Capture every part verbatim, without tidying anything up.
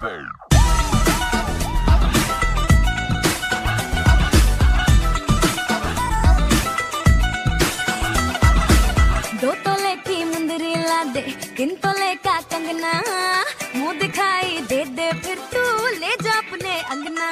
दो तोले की मुंदरी ला दे, तीन तोले का कंगना, मुंह दिखाई दे दे फिर तू ले जा अपने अंगना।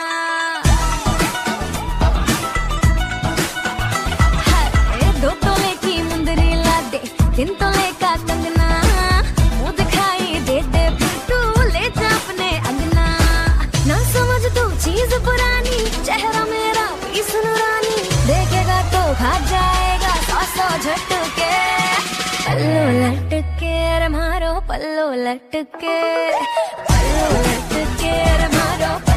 दो तोले की मुंदरी ला दे, तीन तोले का कंगना, मुंह दिखाई दे दे फिर तू ले जा अपने अंगना। ना समझ तू चीज पुरानी, चेहरा मेरा पीस नूरानी, देखेगा तो खा जाएगा सौ सौ झटके। पल्लो लटके रे मारो पल्लो लटके, पल्लो लटके रे मारो